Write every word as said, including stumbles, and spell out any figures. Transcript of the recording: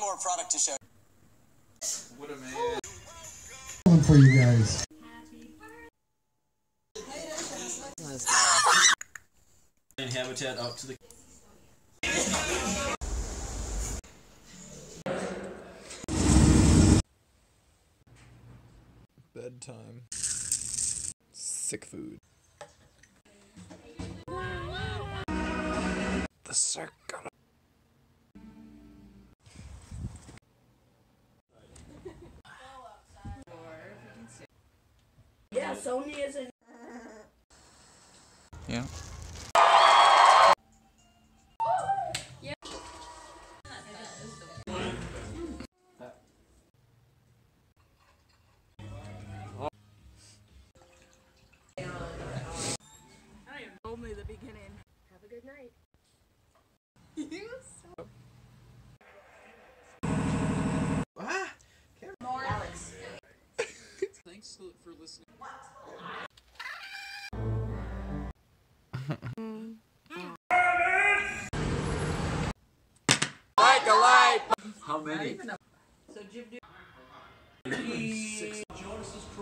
more product to show. What a man. One for you guys. Habitat up to the. Bedtime. Sick food. The circle. Yeah, Sony is a. Yeah. Only the beginning. Have a good night. so Ah! More Alex. Thanks for listening. Like a light! How many? So Jim, Six.